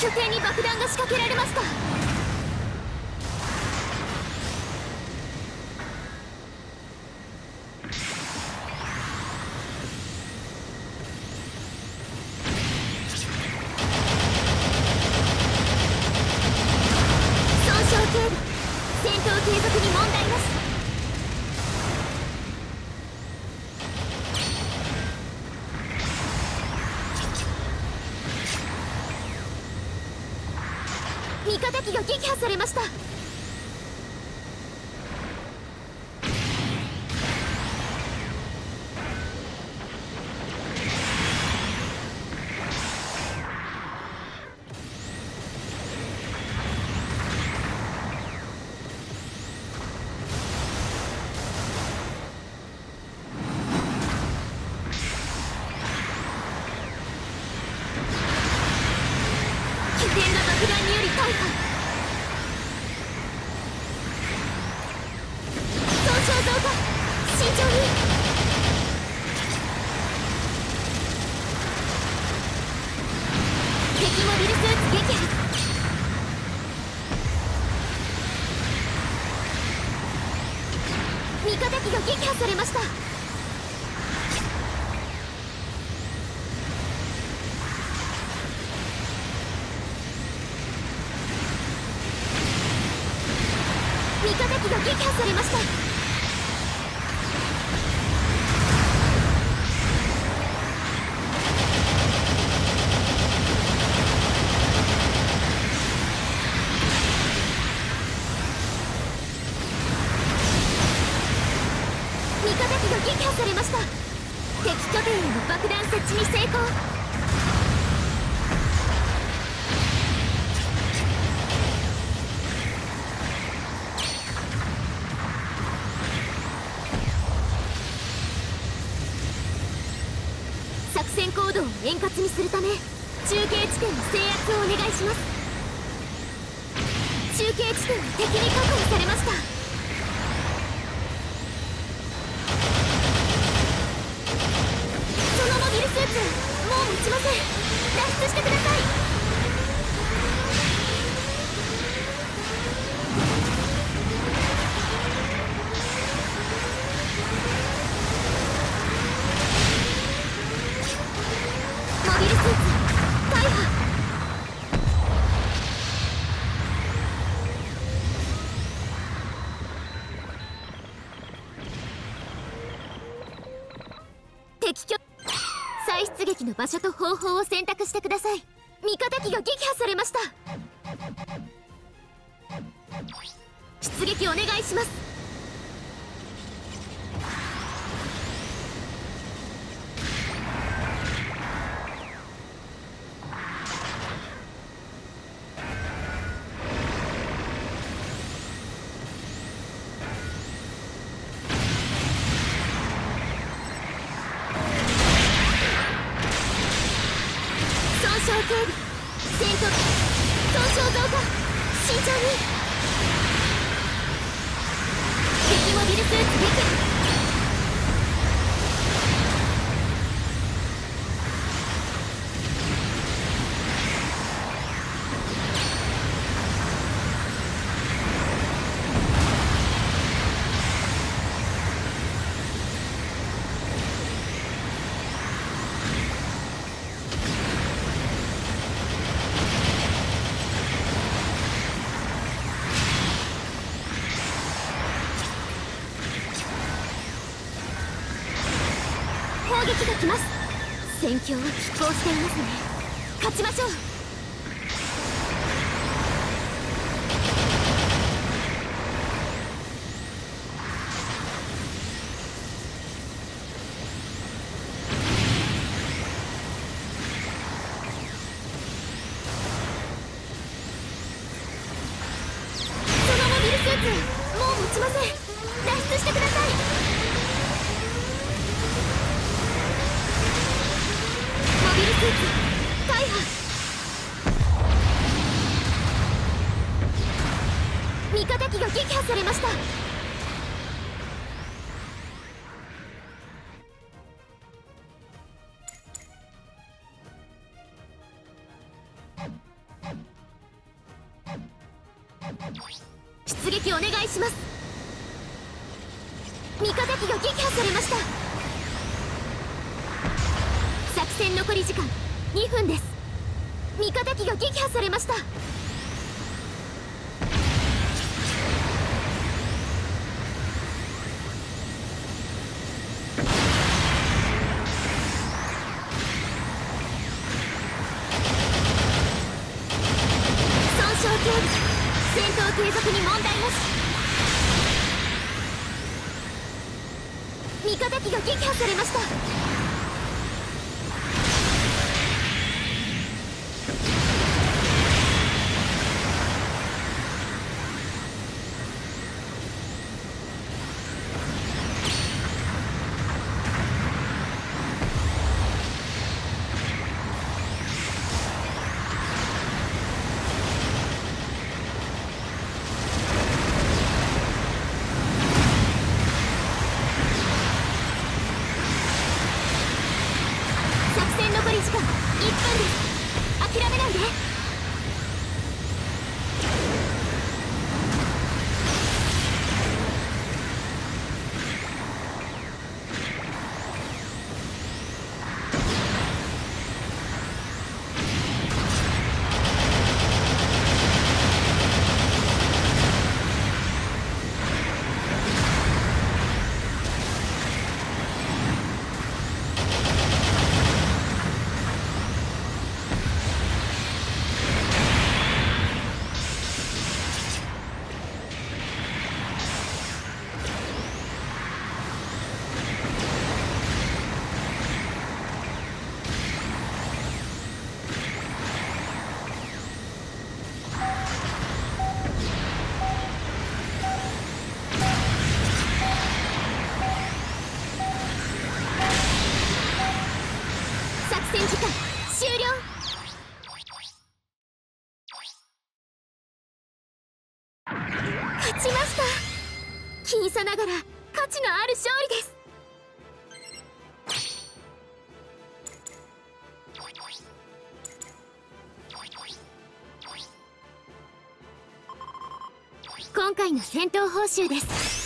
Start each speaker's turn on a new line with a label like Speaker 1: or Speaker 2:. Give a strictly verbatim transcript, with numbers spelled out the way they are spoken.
Speaker 1: 底に爆弾が仕掛けられました。損傷軽度、戦闘継続に問題なし。味方機が撃破されました。危険な爆弾により大破。損傷増加、慎重に。敵モビルスーツ撃破。味方機が撃破されました。味方機が撃破されました。味方機が撃破されました。敵拠点への爆弾設置に成功。作戦行動を円滑にするため、中継地点の制圧をお願いします。中継地点は敵に確保されました。そのモビルスーツ、もう持ちません。脱出してください。モビルスーツ大破。敵拠再出撃の場所と方法を選択してください。味方機が撃破されました。出撃お願いします。損傷軽微、戦闘損傷増加、慎重に。敵モビルスーツ撃破。攻撃が来ます。戦況は拮抗していますね。勝ちましょう。そのモビルスーツ、もう持ちません。脱出してください。モビルスーツ大破。味方機が撃破されました。 出撃お願いします。味方機が撃破されました。作戦残り時間にふんです。味方機が撃破されました。戦闘継続に問題なし。味方機が撃破されました。残り時間いっぷんです。諦めないで。戦時間終了。勝ちました。僅差ながら価値のある勝利です。今回の戦闘報酬です。